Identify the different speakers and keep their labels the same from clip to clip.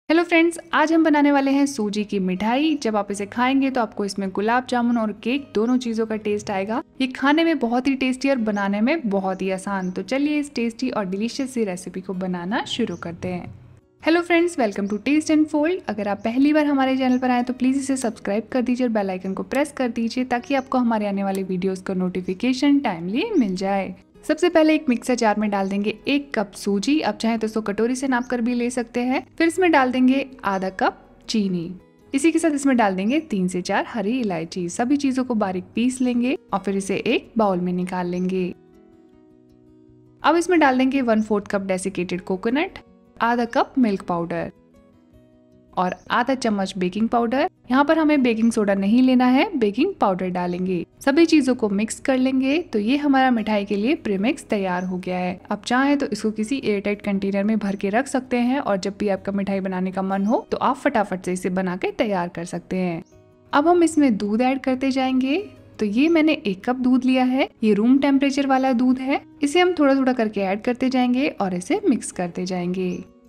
Speaker 1: Hello friends, आज हम बनाने वाले हैं सूजी की मिठाई। जब आप इसे खाएंगे तो आपको इसमें गुलाब जामुन और केक दोनों चीजों का टेस्ट आएगा। ये खाने में बहुत ही टेस्टी और बनाने में बहुत ही आसान। तो चलिए इस टेस्टी और डिलीशियस सी रेसिपी को बनाना शुरू करते हैं। Hello friends, welcome to taste and fold. अगर आप पहली बार हमारे चैनल पर आए तो प्लीज इसे सब्सक्राइब कर दीजिए और बेल आइकन को प्रेस कर दीजिए ताकि आपको हमारे आने वाले वीडियोस का नोटिफिकेशन टाइमली मिल जाए। सबसे पहले एक मिक्सर जार में डाल देंगे 1 कप सूजी। आप चाहें तो इसको कटोरी से नाप कर भी ले सकते हैं। फिर इसमें डाल देंगे आधा कप चीनी। इसी के साथ इसमें डाल देंगे 3 से 4 हरी इलायची। सभी चीजों को बारीक पीस लेंगे और फिर इसे एक बाउल में निकाल लेंगे। अब इसमें डाल देंगे 1/4 कप डेसिकेटेड कोकोनट, आधा कप मिल्क पाउडर और आधा चम्मच बेकिंग पाउडर। यहाँ पर हमें बेकिंग सोडा नहीं लेना है, बेकिंग पाउडर डालेंगे। सभी चीजों को मिक्स कर लेंगे। तो ये हमारा मिठाई के लिए प्रीमिक्स तैयार हो गया है। आप चाहें तो इसको किसी एयरटाइट कंटेनर में भर के रख सकते हैं और जब भी आपका मिठाई बनाने का मन हो तो आप फटाफट से इसे बना के तैयार कर सकते हैं। अब हम इसमें दूध ऐड करते जाएंगे। तो ये मैंने 1 कप दूध लिया है। ये रूम टेम्परेचर वाला दूध है। इसे हम थोड़ा थोड़ा करके ऐड करते जाएंगे और इसे मिक्स करते जाएंगे।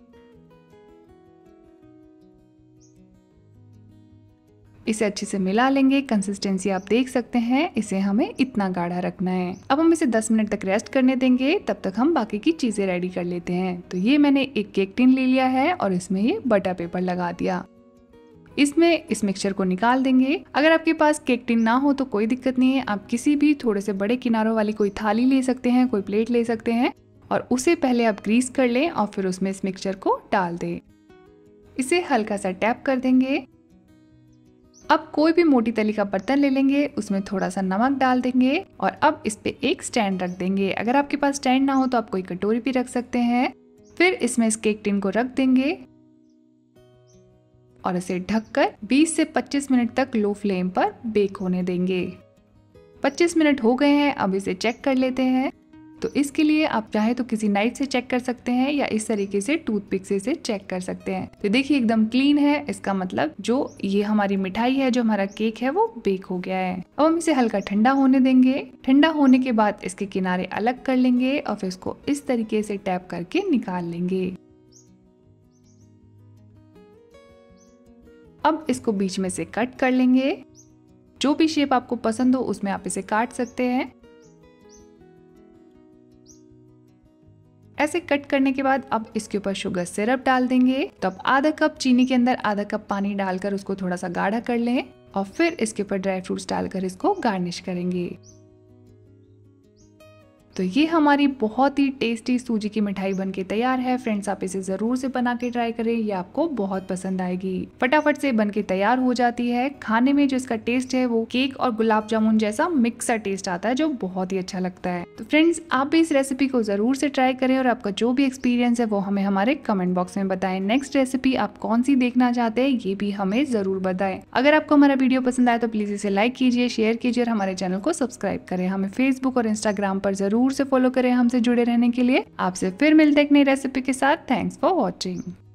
Speaker 1: इसे अच्छे से मिला लेंगे। कंसिस्टेंसी आप देख सकते हैं, इसे हमें इतना गाढ़ा रखना है। अब हम इसे 10 मिनट तक रेस्ट करने देंगे। तब तक हम बाकी की चीजें रेडी कर लेते हैं। तो ये मैंने एक केक टिन ले लिया है और इसमें ये बटर पेपर लगा दिया। इसमें इस मिक्सचर को निकाल देंगे। अगर आपके पास केक टिन ना हो तो कोई दिक्कत नहीं है, आप किसी भी थोड़े से बड़े किनारों वाली कोई थाली ले सकते हैं, कोई प्लेट ले सकते हैं और उसे पहले आप ग्रीस कर लें और फिर उसमें इस मिक्सचर को डाल दें। इसे हल्का सा टैप कर देंगे। अब कोई भी मोटी तली का बर्तन ले लेंगे, उसमें थोड़ा सा नमक डाल देंगे और अब इस पे एक स्टैंड रख देंगे। अगर आपके पास स्टैंड ना हो तो आप कोई कटोरी भी रख सकते हैं। फिर इसमें इस केक टिन को रख देंगे और इसे ढककर 20 से 25 मिनट तक लो फ्लेम पर बेक होने देंगे। 25 मिनट हो गए हैं। अब इसे चेक कर लेते हैं। तो इसके लिए आप चाहे तो किसी नाइफ से चेक कर सकते हैं या इस तरीके से टूथपिक से इसे चेक कर सकते हैं। तो देखिए एकदम क्लीन है। इसका मतलब जो ये हमारी मिठाई है, जो हमारा केक है, वो बेक हो गया है। अब हम इसे हल्का ठंडा होने देंगे। ठंडा होने के बाद इसके किनारे अलग कर लेंगे और फिर इसको इस तरीके से टैप करके निकाल लेंगे। अब इसको बीच में से कट कर लेंगे। जो भी शेप आपको पसंद हो उसमें आप इसे काट सकते हैं। ऐसे कट करने के बाद अब इसके ऊपर शुगर सिरप डाल देंगे। तो अब आधा कप चीनी के अंदर आधा कप पानी डालकर उसको थोड़ा सा गाढ़ा कर लें और फिर इसके ऊपर ड्राई फ्रूट्स डालकर इसको गार्निश करेंगे। तो ये हमारी बहुत ही टेस्टी सूजी की मिठाई बनके तैयार है। फ्रेंड्स, आप इसे जरूर से बना के ट्राई करें, ये आपको बहुत पसंद आएगी। फटाफट से बनके तैयार हो जाती है। खाने में जो इसका टेस्ट है वो केक और गुलाब जामुन जैसा मिक्स सा टेस्ट आता है जो बहुत ही अच्छा लगता है। तो फ्रेंड्स, आप भी इस रेसिपी को जरूर से ट्राई करें और आपका जो भी एक्सपीरियंस है वो हमें हमारे कमेंट बॉक्स में बताएं। नेक्स्ट रेसिपी आप कौन सी देखना चाहते हैं ये भी हमें जरूर बताएं। अगर आपको हमारा वीडियो पसंद आए तो प्लीज इसे लाइक कीजिए, शेयर कीजिए और हमारे चैनल को सब्सक्राइब करें। हमें फेसबुक और इंस्टाग्राम पर जरूर से फॉलो करें हमसे जुड़े रहने के लिए। आपसे फिर मिलते हैं एक नई रेसिपी के साथ। Thanks for watching.